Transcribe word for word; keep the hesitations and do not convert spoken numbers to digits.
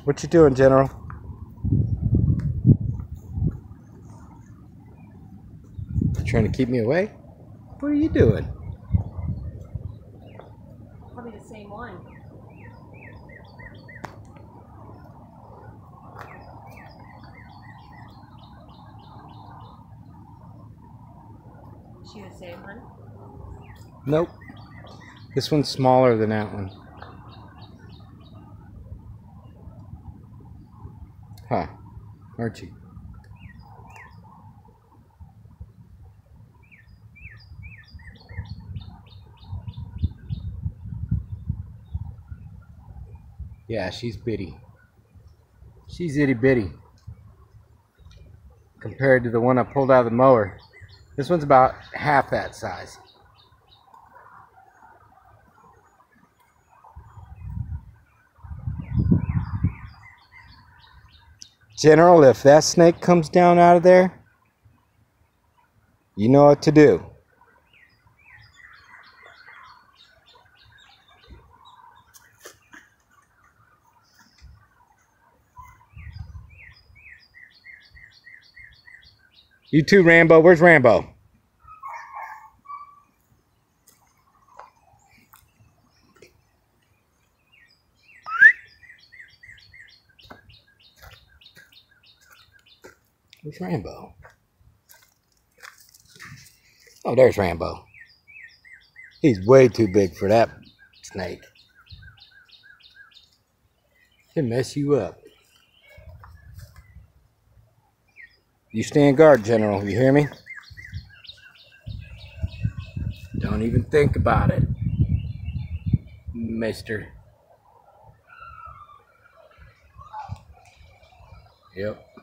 What you doing, General? You trying to keep me away? What are you doing? Probably the same one. She the same one? Nope. This one's smaller than that one. Huh. Aren't you? Yeah, she's bitty. She's itty bitty compared to the one I pulled out of the mower. This one's about half that size. General, if that snake comes down out of there, you know what to do. You too, Rambo. Where's Rambo? Where's Rambo? Oh, there's Rambo. He's way too big for that snake. He'll mess you up. You stand guard, General. You hear me? Don't even think about it, mister. Yep.